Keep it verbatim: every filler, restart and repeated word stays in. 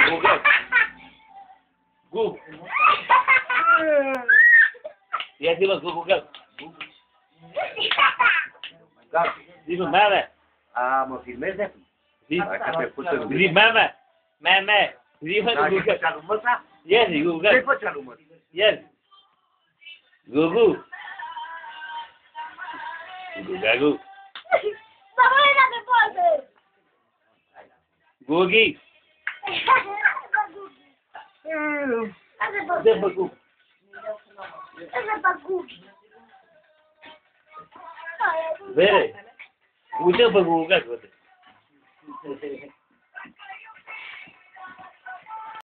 Google. Google. Ia zi-mă, Google. Da. Zi-mă, meme. A, mă filmezi? Zi. Zi, meme. Meme. Zi-mă, da, Google. ce făcea lui măsa? Ia zi, Google. Ce făcea lui măsa? Ia zi. Google. Google. Să mă uita pe poză! Google. Asta Ce-ai făcut? făcut. Vere. Uite-mă pe Google, uite.